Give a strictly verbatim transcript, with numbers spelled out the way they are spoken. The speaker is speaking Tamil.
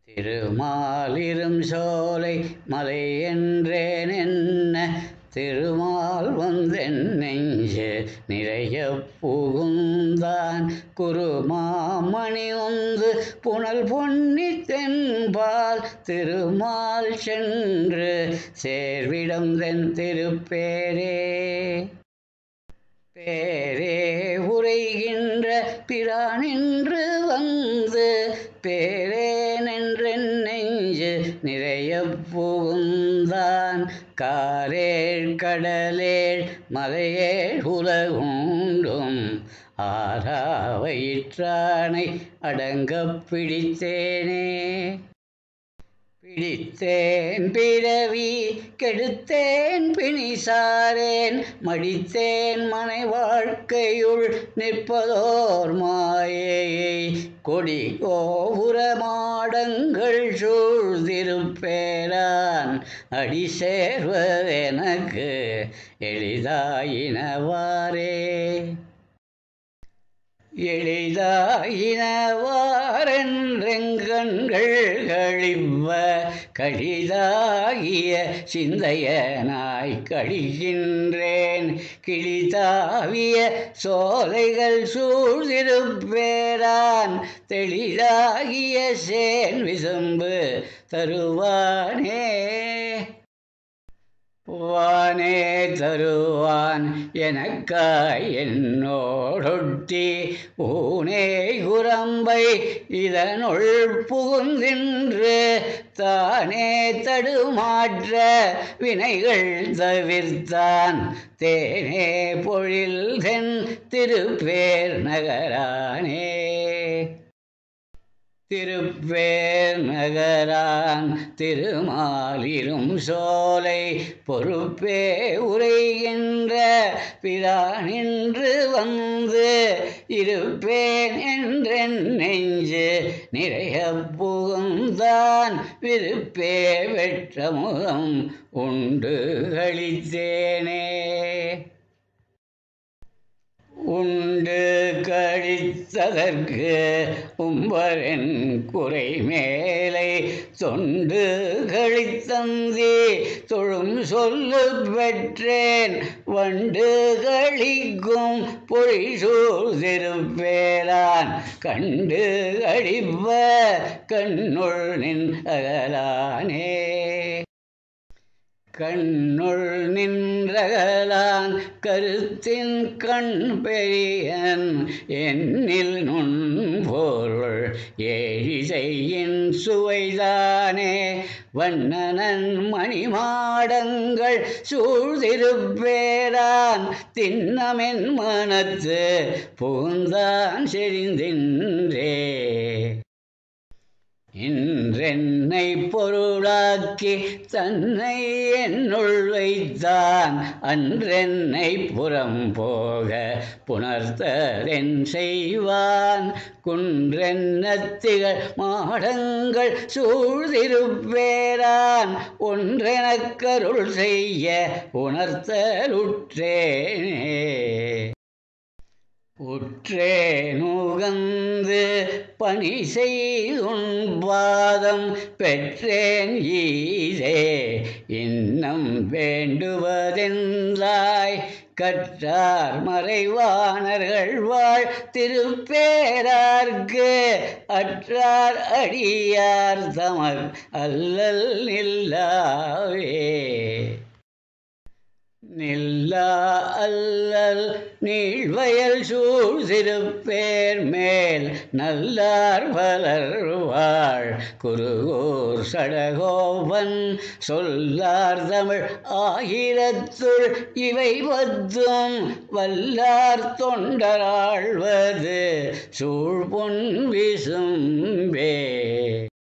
திருமாலிரும் சோலை மலை என்றேன் என்ன திருமால் வந்தென் நெஞ்சு நிறைய புகுந்தான் குருமாமணி உந்து புனல் பொன்னி தென்பால் திருமால் சென்று சேர்விடம் தென் திருப்பேரே பேரே உரைகின்ற பிரானின்று வந்து பேரேனென்றென் நெஞ்சு நிறைய புகுந்தான் காரேழ் கடலேழ் மலையேழ் உலகுண்டும் ஆறாவயிற்றானை அடங்கப் பிடித்தேனே பிடித்தேன் பிறவி கெடுத்தேன் பிணிசாரேன் மடித்தேன் மனை வாழ்க்கையுள் நிற்பதோர் மாயையை கொடி கோபுர மாடங்கள் சூழ்ந்திருப்பேரான் அடி சேர்வதெனக்கு எளிதாயினவாறே எளிதாயினவாரென்றெங்கண்கள் கழிப்ப கழிதாகிய சிந்தையனாய் கழிகின்றேன் கிழிதாவிய சோலைகள் சூழ்ந்திருப்பேரான் தெளிதாகிய சேன் விசும்பு தருவானே வானே தருவான் எனக்காய் என்னோடொட்டி ஊனே குரம்பை இதனுள் புகுந்தின்று தானே தடுமாற்ற வினைகள் தவிர்த்தான் தேனே பொழில் தென் திருப்பேர் நகரானே திருப்பேர் நகரான் திருமாலிரும் சோலை பொறுப்பே உரைகின்ற பிரானின்று வந்து இருப்பேன் என்றென் நெஞ்சு நிறைய புகுந்தான் விருப்பே வெற்ற முகம் உண்டு கழித்தேனே உண்டு கழித்ததற்கு உம்பரென் குறை மேலை தொண்டு கழித்தந்தி தொழும் சொல்லு பெற்றேன் வண்டு கழிக்கும் பொழிசூழ்திருப்பேரான் கண்டு கழிப்ப கண்ணுள் நின் அகலானே கண்ணுள் நின்றகலான் கருத்தின் கண் பெரியன் என்னில் நுண்பொருள் ஏழிசையின் சுவைதானே வண்ணனன் மணிமாடங்கள் சூழ்திருப்பேரான் திண்ணமென் மனத்து புகுந்தான் செறிந்தின்றே இன்றென்னை பொருளாக்கி தன்னை என்னுள் வைத்தான் அன்றென்னை புறம் போக புணர்த்ததென் செய்வான் குன்றென்னத்திகள் மாடங்கள் சூழ்திருப்பேரான் ஒன்றெனக்கருள் செய்ய உணர்த்தலுற்றேனே உற்றேன் உகந்து பணி செய்துன் பாதம் பெற்றேன் ஈதே இன்னம் வேண்டுவதென்றாய் கற்றார் மறைவானர்கள் வாழ் திருப்பேரார்க்கு அற்றார் அடியார் தமர் அல்லல் நில்லாவே நில்லா அல்லல் நீழ்வயல் சூழ்திருப்பேர் மேல் நல்லார் வளர்வாள் குருகூர் சடகோபன் சொல்லார் தமிழ் ஆயிரத்துள் இவை பத்தும் வல்லார் தொண்டராழ்வது சூழ்பொன் விசும்பே.